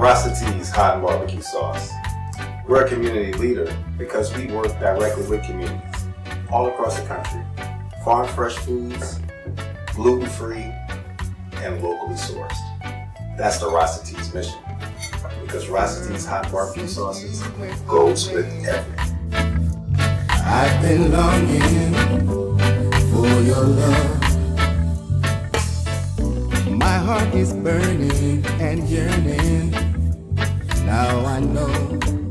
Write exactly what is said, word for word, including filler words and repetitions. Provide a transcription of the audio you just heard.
Rasta Tease hot and barbecue sauce. We're a community leader because we work directly with communities all across the country. Farm fresh foods, gluten-free, and locally sourced. That's the Rasta Tease mission. Because Rasta Tease hot barbecue sauces goes with everything. I've been longing for your love. My heart is burning and yearning. Now I know